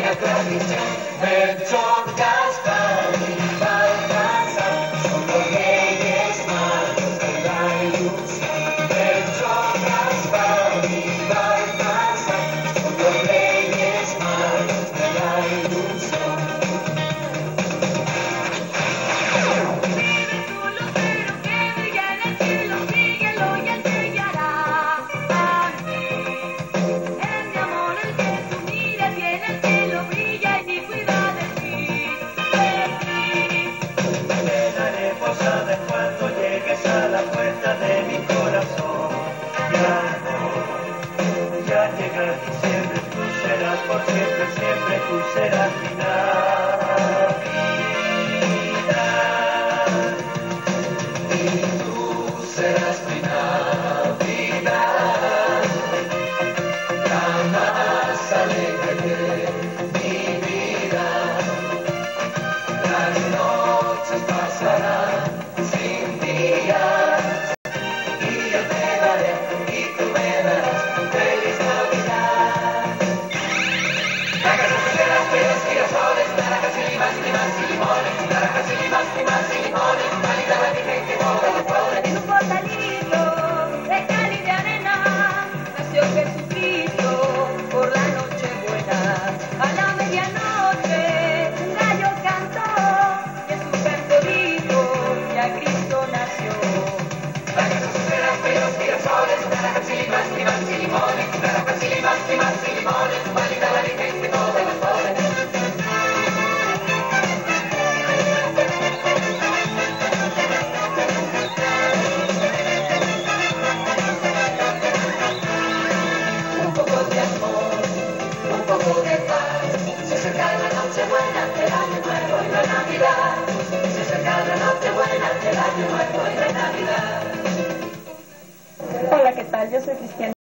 una tradición. Melchor, Gaspar y Baltasar son los reyes magos de la ilusión. Melchor, Gaspar y Baltasar son los reyes magos de la ilusión. Por siempre, siempre tú serás mi Navidad. Y tú serás mi Navidad, la más alegre de mi vida. Las noches pasarán sin días, y yo te daré y tú me darás feliz Navidad. Peras, girasoles, naranjas y limas y limones, maldita la Virgen que moja los pobres. En un portalito de cal y de arena nació Jesucristo por la noche buena. A la medianoche un gallo cantó y en su canto dijo que a Cristo nació. Naranjas, peras, girasoles, naranjas y limas y limones, naranjas y limas y limones, maldita la Virgen que moja los pobres. Un poco de amor, un poco de paz, se acerca la noche buena del año nuevo y la Navidad. Se acerca la noche buena del año nuevo y la Navidad. Hola, ¿qué tal? Yo soy Cristiana.